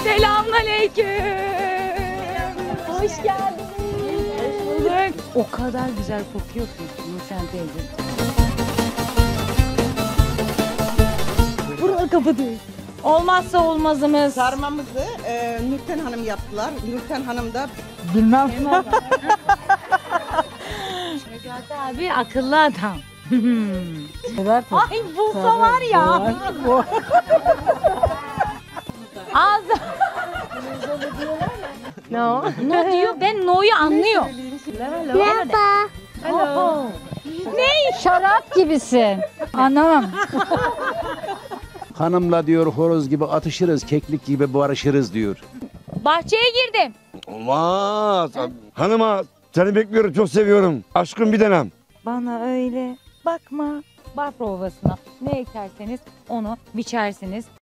Selamünaleyküm. Hoş geldiniz. Hoş bulduk. O kadar güzel kokuyor ki Nurşen teyze. Buraları kapatıyor. Olmazsa olmazımız. Sarmamızı Nurten Hanım yaptılar. Nurten Hanım da Bilmem. Necati abi akıllı adam. Ay bulsa var ya. Ağzı. No. No diyor. Ben no'yu anlıyorum. Merhaba. Hello. Ne? Şarap gibisin. Anlamam. Hanımla diyor horoz gibi atışırız, keklik gibi barışırız diyor. Bahçeye girdim. Olmaz. Hanıma seni bekliyorum, çok seviyorum. Aşkım bir denem. Bana öyle bakma. Bafra Ovası'na ne ekerseniz onu biçersiniz.